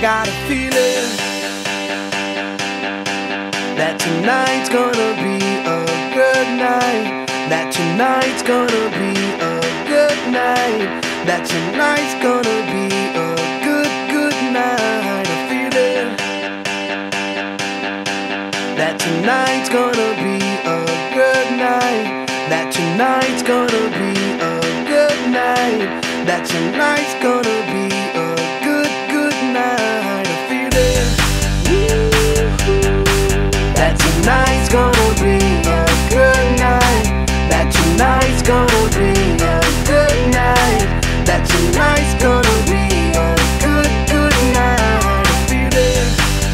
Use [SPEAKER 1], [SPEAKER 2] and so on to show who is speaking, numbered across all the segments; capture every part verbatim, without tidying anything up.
[SPEAKER 1] got a feeling that tonight's gonna be a good night. That tonight's gonna be a good night. That tonight's gonna be a good, good night. A feeling that tonight's gonna be a good night. That tonight's gonna be a good night. That tonight's gonna be a good, good night. A feeling that tonight's gonna be a good night. That tonight's gonna be a good night. That tonight's gonna be a good, good night. A feeling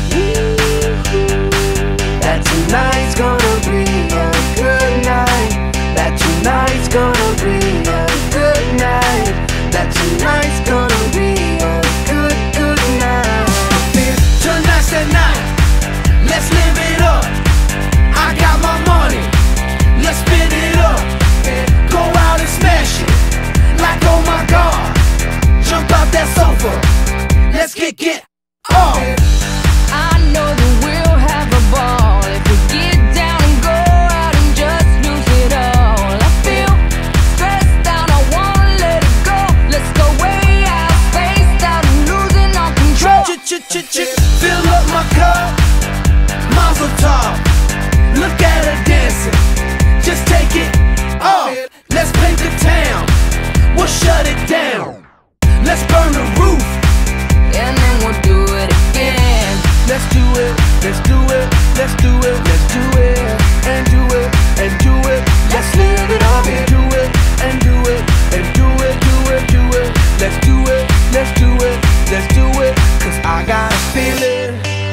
[SPEAKER 1] that tonight's gonna be a good night. That tonight's gonna be a good night. That tonight's gonna be a good, good night. Tonight's the night, let's live it up. I got my money, let's spin it up. Go out and smash it, like oh my God. Jump out that sofa, let's get get off.
[SPEAKER 2] I know that we'll have a ball if we get down and go out and just lose it all. I feel stressed out, I wanna let it go. Let's go way out, spaced out and losing all control.
[SPEAKER 1] Ch-ch-ch-ch, fill up my cup, Mazel tov. Look at her dancing, just take it off. Let's paint the town, we'll shut it down. Let's burn the roof,
[SPEAKER 2] and then we'll do it again.
[SPEAKER 1] let's do it, let's do it, let's do it, let's do it, and do it, and do it. Let's live it up and do it, and do it, and do it, do it, do it. Let's do it, let's do it, let's do it. Cause I got a feeling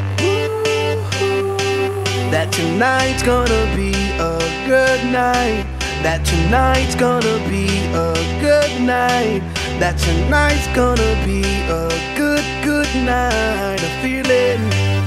[SPEAKER 1] that tonight's gonna be a good night. That tonight's gonna be a good night. That tonight's gonna be a good, good night. A feeling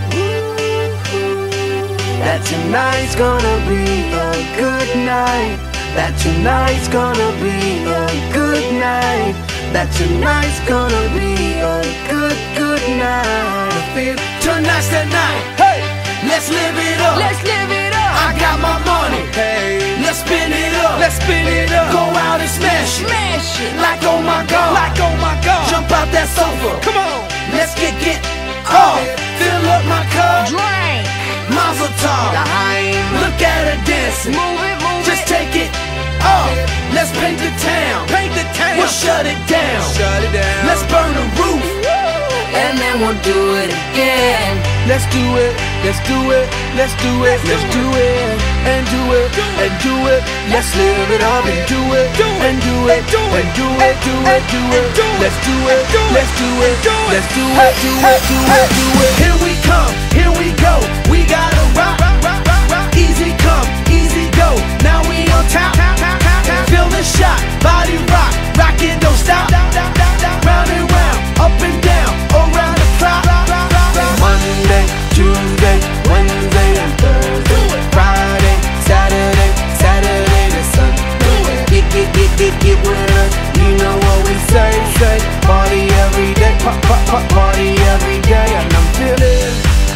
[SPEAKER 1] that tonight's gonna be a good night. That tonight's gonna be a good night. That tonight's gonna be a good, good night. I feel tonight's the night. Hey, let's live it up.
[SPEAKER 2] Let's live it up.
[SPEAKER 1] I got my money. Hey, let's spin it up. Let's spin it up. Go out and smash it.
[SPEAKER 2] Smash it.
[SPEAKER 1] Like oh my God.
[SPEAKER 3] Like oh my God.
[SPEAKER 1] Jump out that sofa.
[SPEAKER 3] Come on.
[SPEAKER 1] Let's get get off. Fill up my cup.
[SPEAKER 2] Drink.
[SPEAKER 1] Mazel tov.
[SPEAKER 2] Time.
[SPEAKER 1] Look at her dancing.
[SPEAKER 2] Move it, move
[SPEAKER 1] Just
[SPEAKER 2] it.
[SPEAKER 1] take it off. Let's paint the town.
[SPEAKER 3] Paint the town.
[SPEAKER 1] We'll shut it down.
[SPEAKER 3] Shut it down.
[SPEAKER 1] Let's burn the roof.
[SPEAKER 2] And then we'll do it again.
[SPEAKER 1] Let's do it, let's do it, let's do it, let's do it, and do it, and do it. Let's live it up and do it, and do it, and do it, do it, do it. Let's do it, let's do it, let's do it, do it, do it, do it. Here we come, here we go. We gotta rock, rock, rock, rock. Easy come, easy go. Now we on top, feel the shot, body rock, rockin', don't stop. Round and round, up and down, around the clock. Monday, Tuesday, Wednesday, and Thursday, Friday, Saturday, Saturday to Sunday. Get, get, get, get, get with us. You know what we say, say. Party every day, pop, pop, pop, party every day. And I'm feeling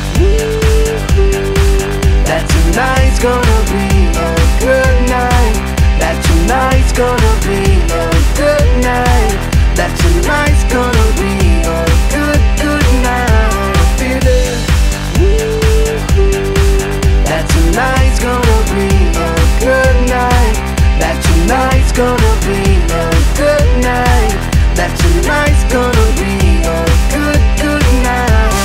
[SPEAKER 1] that tonight's gonna be a good night. That tonight's gonna be a good night. That tonight's gonna be a good, good night. I feel it. That tonight's gonna be a good night. That tonight's gonna be a good night. That tonight's gonna be a good, good night.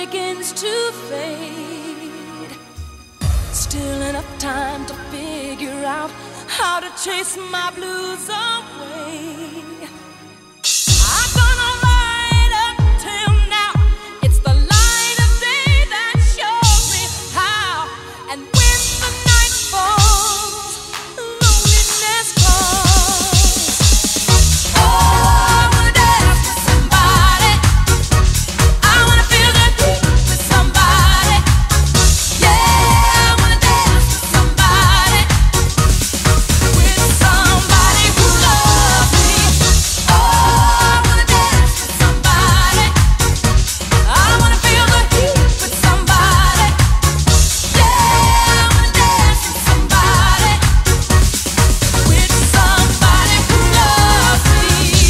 [SPEAKER 2] Still enough time to figure out how to chase my blues away. I'm gonna light up till now. It's the light of day that shows me how. And when the night falls, loneliness calls. Oh, I wanna dance with somebody. I wanna feel the heat with somebody. Yeah, I wanna dance with somebody. With somebody who loves me. Oh, I wanna dance with somebody. I wanna feel the heat with somebody. Yeah, I wanna dance with somebody. With somebody who loves me.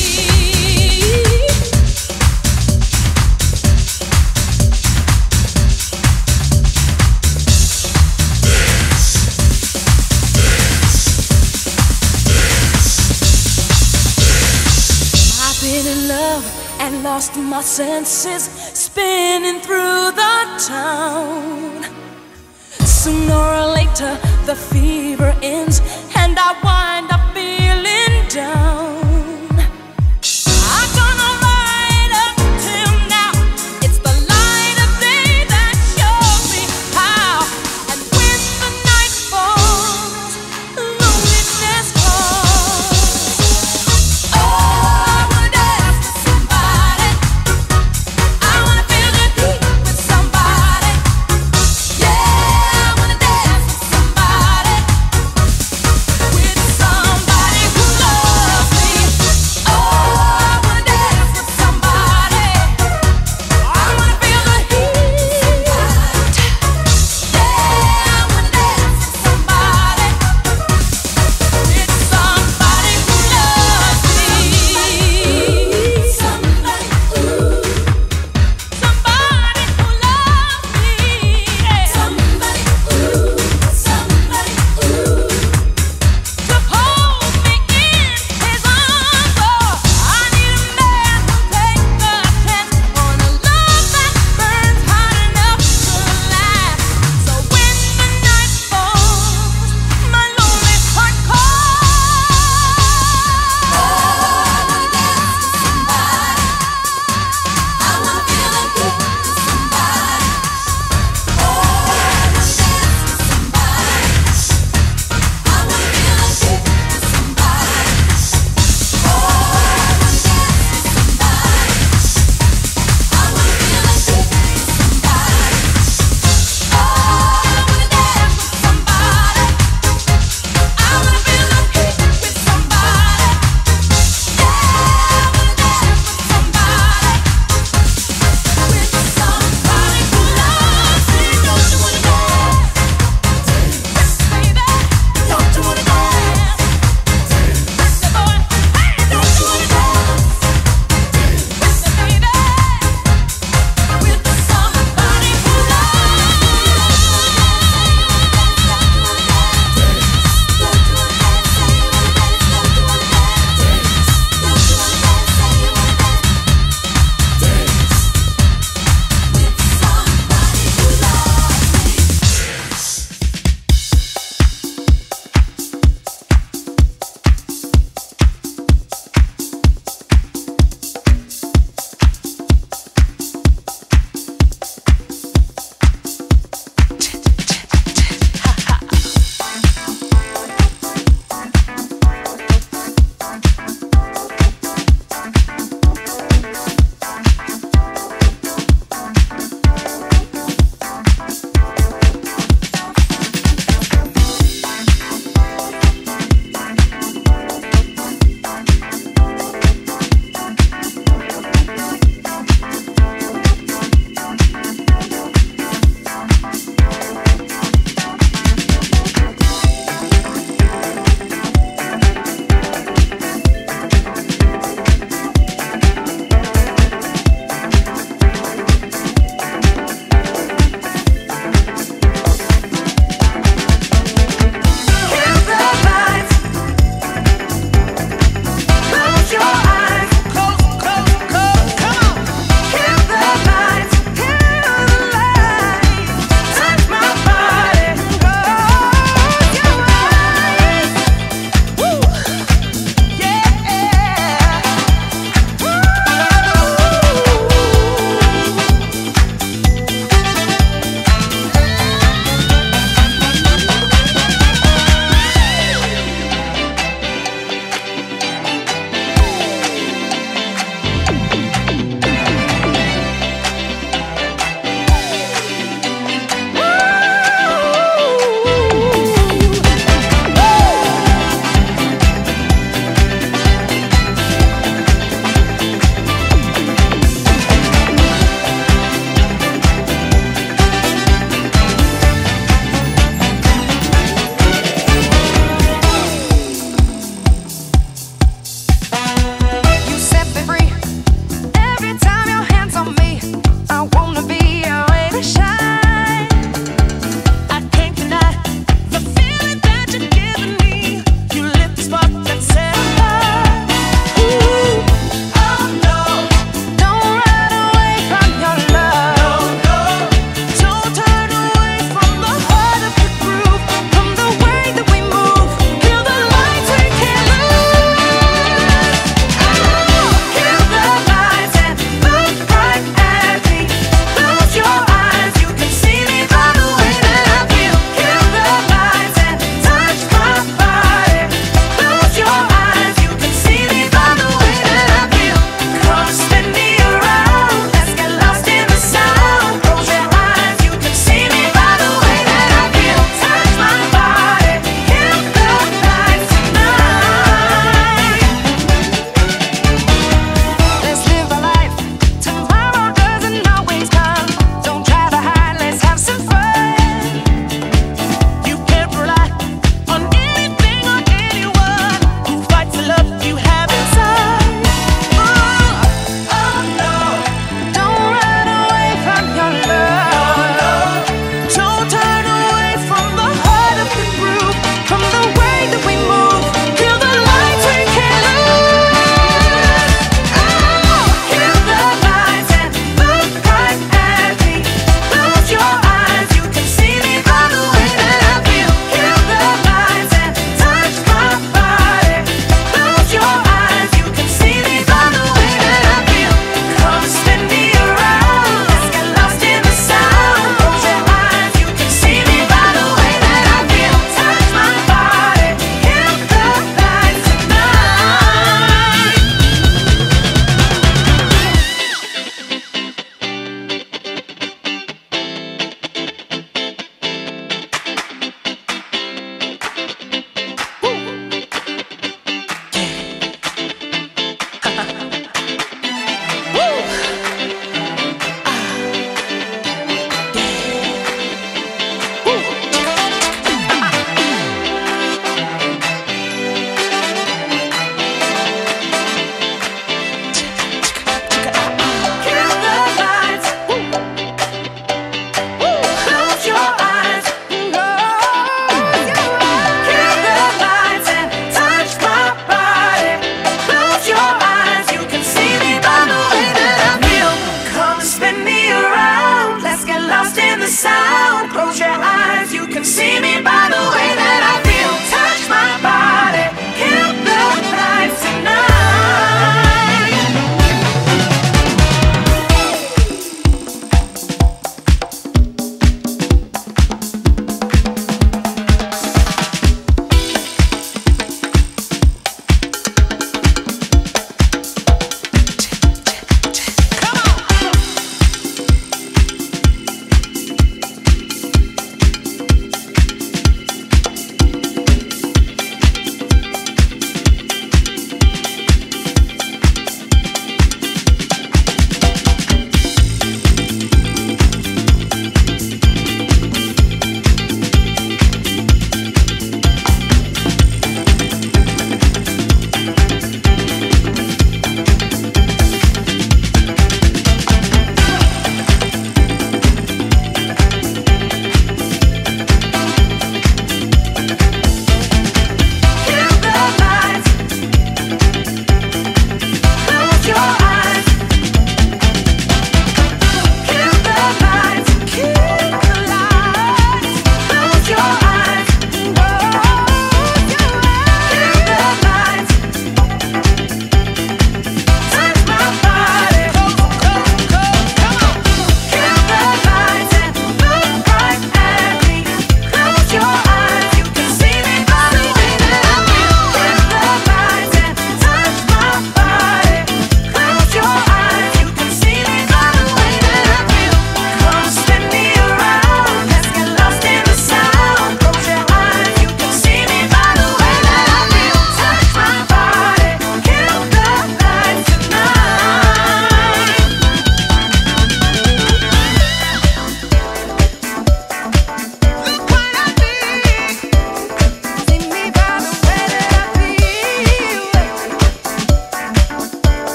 [SPEAKER 2] I've been in love and lost my senses, spinning through the town. Sooner or later, the fever ends, and I wind up feeling down. I'm gonna light up till now. It's the light of day that shows me how. And when the night falls, loneliness calls. Oh, I wanna dance with somebody. I wanna feel the heat with somebody. Yeah, I wanna dance with somebody. With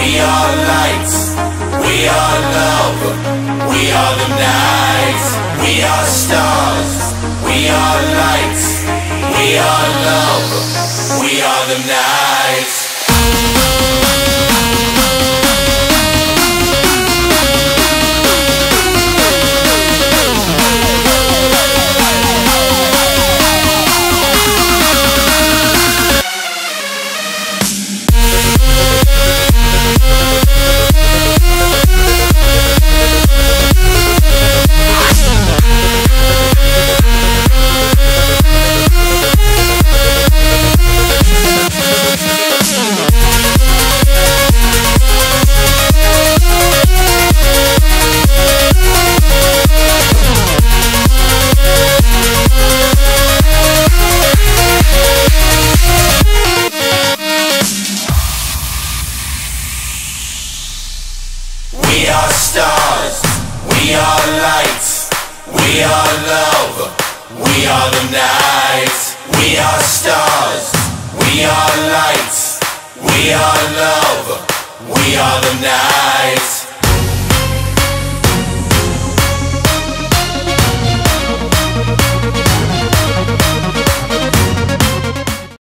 [SPEAKER 3] We are lights, we are love, we are the night. We are stars, we are lights, we are love, we are the night. We are stars, we are lights, we are love, we are the night. We are stars, we are lights, we are love, we are the night.